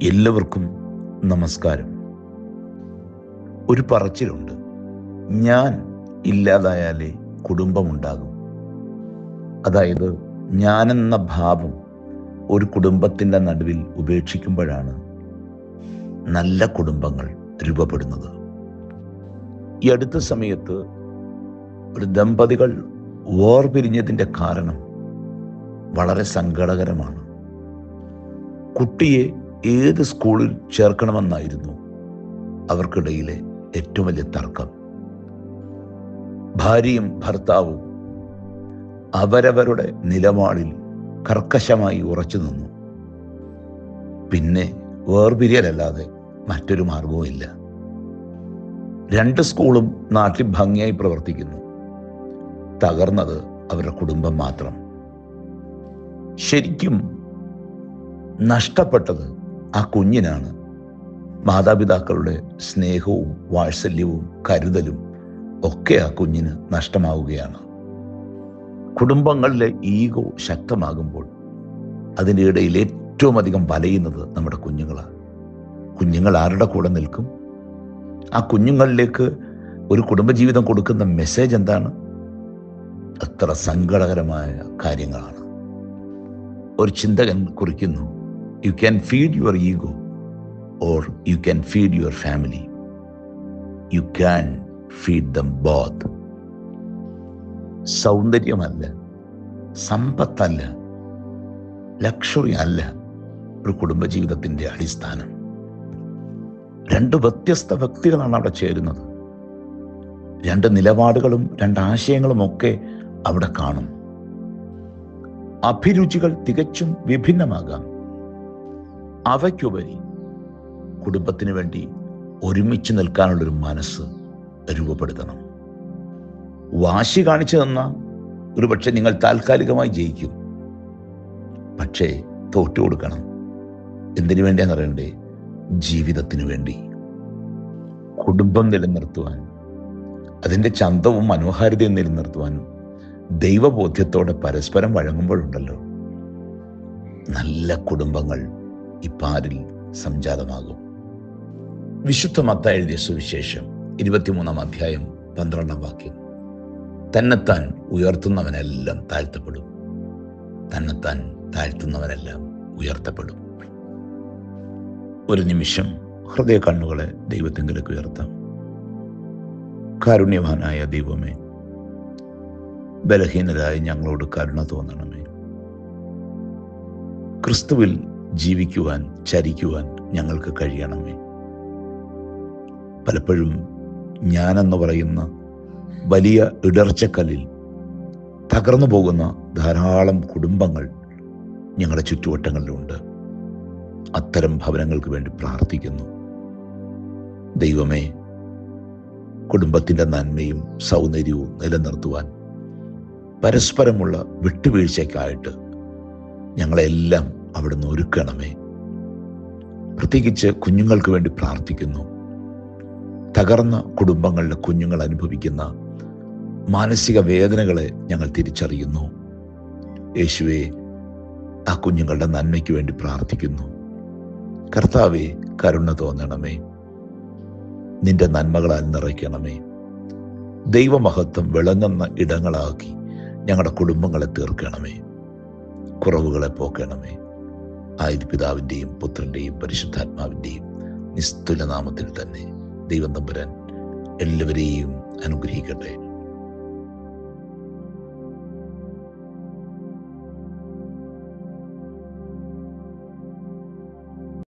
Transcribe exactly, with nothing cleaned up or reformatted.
എല്ലാവർക്കും നമസ്കാരം. ഒരു പറച്ചിലുണ്ട്, ഞാൻ ഇല്ലാതായാലേ കുടുംബമുണ്ടാകും. അതായത് ഞാനെന്ന ഭാവം ഒരു കുടുംബത്തിൻ്റെ നടുവിൽ ഉപേക്ഷിക്കുമ്പോഴാണ് നല്ല കുടുംബങ്ങൾ രൂപപ്പെടുന്നത്. ഈ അടുത്ത സമയത്ത് ഒരു ദമ്പതികൾ വേർപിരിഞ്ഞതിൻ്റെ കാരണം വളരെ സങ്കടകരമാണ്. കുട്ടിയെ ഏത് സ്കൂളിൽ ചേർക്കണമെന്നായിരുന്നു അവർക്കിടയിലെ ഏറ്റവും വലിയ തർക്കം. ഭാര്യയും ഭർത്താവും അവരവരുടെ നിലപാടിൽ കർക്കശമായി ഉറച്ചു നിന്നു. പിന്നെ വേർപിരിയലല്ലാതെ മറ്റൊരു മാർഗവും ഇല്ല. രണ്ട് സ്കൂളും നാട്ടിൽ ഭംഗിയായി പ്രവർത്തിക്കുന്നു. തകർന്നത് അവരുടെ കുടുംബം മാത്രം. ശരിക്കും നഷ്ടപ്പെട്ടത് ആ കുഞ്ഞിനാണ്. മാതാപിതാക്കളുടെ സ്നേഹവും വാത്സല്യവും കരുതലും ഒക്കെ ആ കുഞ്ഞിന് നഷ്ടമാവുകയാണ്. കുടുംബങ്ങളിലെ ഈഗോ ശക്തമാകുമ്പോൾ അതിൻ്റെ ഇടയിൽ ഏറ്റവും അധികം വലയുന്നത് നമ്മുടെ കുഞ്ഞുങ്ങളാണ്. കുഞ്ഞുങ്ങൾ ആരുടെ കൂടെ നിൽക്കും? ആ കുഞ്ഞുങ്ങളിലേക്ക് ഒരു കുടുംബജീവിതം കൊടുക്കുന്ന മെസ്സേജ് എന്താണ്? അത്ര സങ്കടകരമായ കാര്യങ്ങളാണ്. ഒരു ചിന്തകൻ കുറിക്കുന്നു, you can feed your ego or you can feed your family. You can feed them both. സൗന്ദര്യമല്ല, സമ്പത്തല്ല, ലക്ഷറി അല്ല ഒരു കുടുംബജീവിതത്തിൻ്റെ അടിസ്ഥാനം. രണ്ട് വ്യത്യസ്ത വ്യക്തികളാണ് അവിടെ ചേരുന്നത്. രണ്ട് നിലപാടുകളും രണ്ട് ആശയങ്ങളും ഒക്കെ അവിടെ കാണും. അഭിരുചികൾ തികച്ചും വിഭിന്നമാകാം. അവയ്ക്കുപരി കുടുംബത്തിന് വേണ്ടി ഒരുമിച്ച് നിൽക്കാനുള്ളൊരു മനസ്സ് രൂപപ്പെടുത്തണം. വാശി കാണിച്ചു തന്നാൽ ഒരുപക്ഷെ നിങ്ങൾ താൽക്കാലികമായി ജയിക്കും. പക്ഷേ തോറ്റു കൊടുക്കണം. എന്തിനു വേണ്ടിയാണെന്ന് അറിയണ്ടേ? ജീവിതത്തിനു വേണ്ടി. കുടുംബം നിലനിർത്തുവാൻ, അതിൻ്റെ ചന്തവും മനോഹാരിതയും നിലനിർത്തുവാനും ദൈവബോധ്യത്തോടെ പരസ്പരം വഴങ്ങുമ്പോഴുണ്ടല്ലോ, നല്ല കുടുംബങ്ങൾ ഇപ്പാരിൽ സംജാതമാകും. വിശുദ്ധ മത്തായി എഴുതിയ സുവിശേഷം ഇരുപത്തിമൂന്നാം അധ്യായം പന്ത്രണ്ടാം വാക്യം, തന്നെത്താൻ ഉയർത്തുന്നവനെല്ലാം താഴ്ത്തപ്പെടും, തന്നെത്താൻ താഴ്ത്തുന്നവനെല്ലാം ഉയർത്തപ്പെടും. ഒരു നിമിഷം ഹൃദയ കണ്ണുകളെ ദൈവത്തിങ്കലേക്ക് ഉയർത്താം. കാരുണ്യവാനായ ദൈവമേ, ബലഹീനരായ ഞങ്ങളോട് കരുണ തോന്നണമേ. ക്രിസ്തുവിൽ ജീവിക്കുവാൻ, ചരിക്കുവാൻ ഞങ്ങൾക്ക് കഴിയണമേ. പലപ്പോഴും ഞാനെന്ന് പറയുന്ന വലിയ ഇടർച്ചക്കല്ലിൽ തകർന്നു പോകുന്ന ധാരാളം കുടുംബങ്ങൾ ഞങ്ങളുടെ ചുറ്റുവട്ടങ്ങളിലുണ്ട്. അത്തരം ഭവനങ്ങൾക്ക് വേണ്ടി പ്രാർത്ഥിക്കുന്നു. ദൈവമേ, കുടുംബത്തിൻ്റെ നന്മയും സൗന്ദര്യവും നിലനിർത്തുവാൻ പരസ്പരമുള്ള വിട്ടുവീഴ്ചയ്ക്കായിട്ട് ഞങ്ങളെല്ലാം അവിടുന്ന് ഒരുക്കണമേ. പ്രത്യേകിച്ച് കുഞ്ഞുങ്ങൾക്ക് വേണ്ടി പ്രാർത്ഥിക്കുന്നു. തകർന്ന കുടുംബങ്ങളിലെ കുഞ്ഞുങ്ങൾ അനുഭവിക്കുന്ന മാനസിക വേദനകളെ ഞങ്ങൾ തിരിച്ചറിയുന്നു. യേശുവേ, ആ കുഞ്ഞുങ്ങളുടെ നന്മയ്ക്ക് വേണ്ടി പ്രാർത്ഥിക്കുന്നു. കർത്താവേ, കരുണ തോന്നണമേ. നിന്റെ നന്മകളാൽ നിറയ്ക്കണമേ. ദൈവമഹത്വം വിളങ്ങുന്ന ഇടങ്ങളാക്കി ഞങ്ങളുടെ കുടുംബങ്ങളെ തീർക്കണമേ. കുറവുകളെ പോക്കണമേ. ആയത് പിതാവിൻ്റെയും പുത്രൻ്റെയും പരിശുദ്ധാത്മാവിൻ്റെയും നിസ്തുല നാമത്തിൽ തന്നെ ദൈവം തമ്പുരാൻ എല്ലാവരെയും അനുഗ്രഹിക്കട്ടെ.